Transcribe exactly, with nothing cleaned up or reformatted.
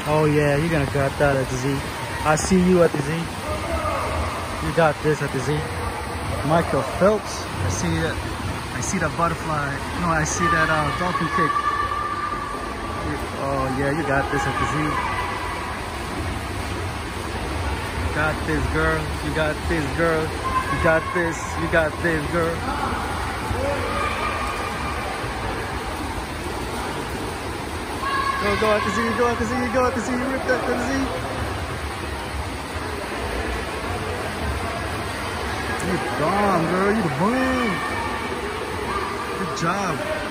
Oh yeah, you're gonna got that at the Z. I see you at the Z. You got this at the Z. Michael Phelps. I see that. I see that butterfly. No, I see that uh, dolphin kick. Oh yeah, you got this at the Z. You got this, girl. You got this, girl. You got this. You got this, girl. Go, go out to Z, go out to Z, go out to Z, you ripped that to the Z. You gone, girl, you the boom. Good job.